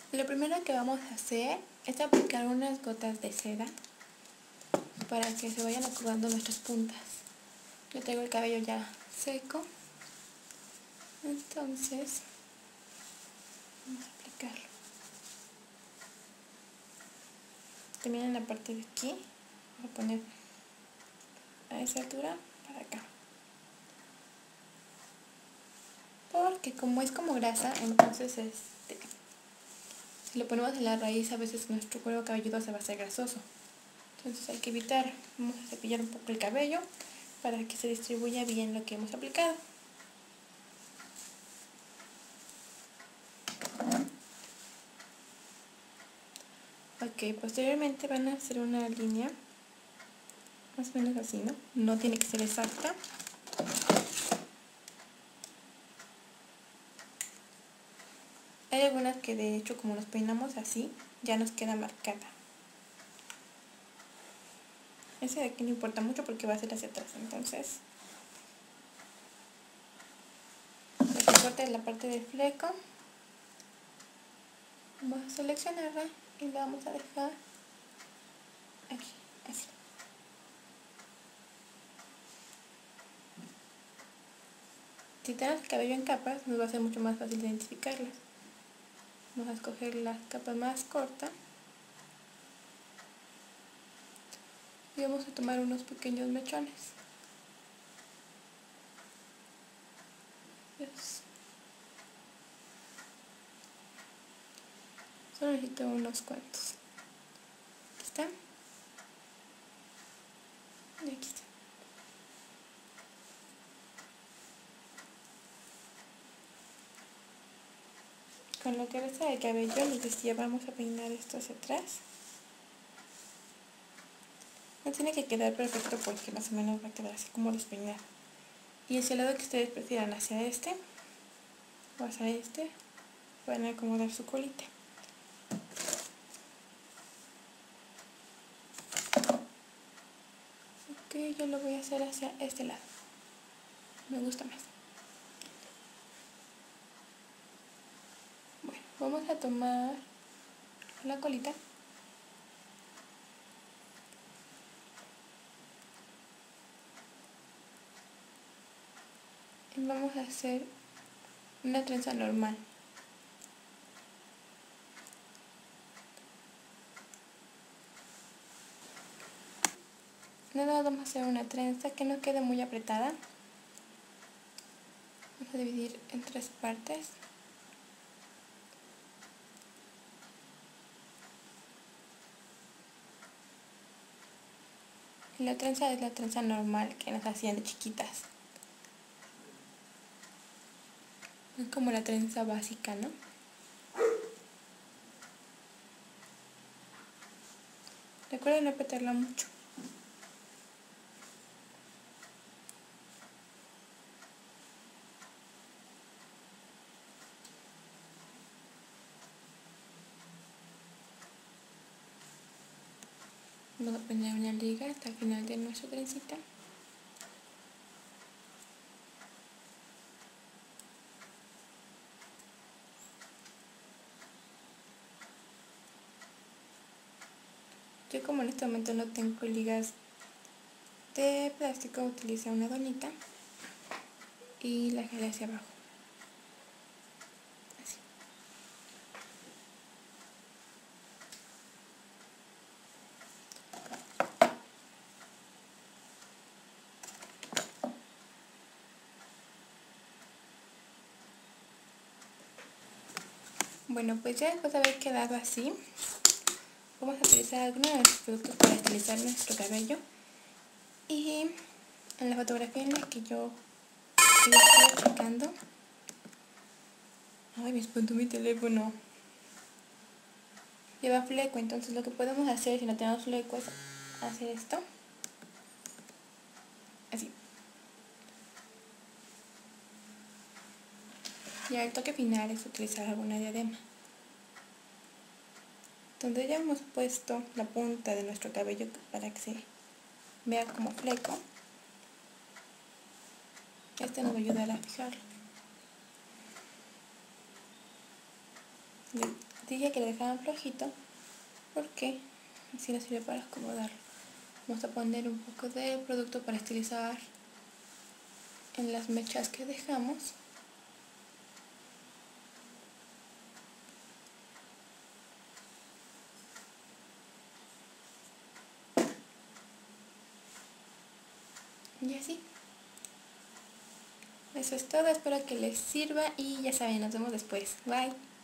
Lo primero que vamos a hacer es aplicar unas gotas de seda para que se vayan acomodando nuestras puntas. Yo tengo el cabello ya seco, entonces vamos a aplicarlo. También en la parte de aquí, voy a poner a esa altura para acá. Porque como es como grasa, entonces si lo ponemos en la raíz, a veces nuestro cuero cabelludo se va a hacer grasoso. Entonces hay que evitar. Vamos a cepillar un poco el cabello para que se distribuya bien lo que hemos aplicado. Ok, posteriormente van a hacer una línea más o menos así, ¿no? No tiene que ser exacta. Hay algunas que de hecho como nos peinamos así, ya nos queda marcada. Ese de aquí no importa mucho porque va a ser hacia atrás, entonces lo que importa es la parte del fleco. Vamos a seleccionarla y la vamos a dejar aquí, así. Si tenemos el cabello en capas, nos va a ser mucho más fácil de identificarlas. Vamos a escoger la capa más corta y vamos a tomar unos pequeños mechones. Solo necesito unos cuantos. Aquí está. Y aquí está. Con lo que resta del cabello, les decía, vamos a peinar esto hacia atrás. No tiene que quedar perfecto porque más o menos va a quedar así como despeinado. Y hacia el lado que ustedes prefieran, hacia este o hacia este, van a acomodar su colita. Ok, yo lo voy a hacer hacia este lado. Me gusta más. Bueno, vamos a tomar la colita. Y vamos a hacer una trenza normal. Nada, vamos a hacer una trenza que no quede muy apretada. Vamos a dividir en 3 partes. Y la trenza es la trenza normal que nos hacían de chiquitas. Es como la trenza básica, ¿no? Recuerden no apretarla mucho. Vamos a poner una liga hasta el final de nuestra trencita. Yo como en este momento no tengo ligas de plástico, utilicé una donita y la jalé hacia abajo. Así. Bueno, pues ya después de haber quedado así, vamos a utilizar algunos de los productos para estilizar nuestro cabello. Y en la fotografía en la que yo estoy checando, ay, me espantó mi teléfono, lleva fleco, entonces lo que podemos hacer si no tenemos fleco es hacer esto, así. Y el toque final es utilizar alguna diadema. Donde ya hemos puesto la punta de nuestro cabello para que se vea como fleco, este nos va a ayudar a fijarlo. dije que lo dejaban flojito porque así nos sirve para acomodarlo. Vamos a poner un poco de producto para estilizar en las mechas que dejamos. Y así. Eso es todo, espero que les sirva y ya saben, nos vemos después. Bye.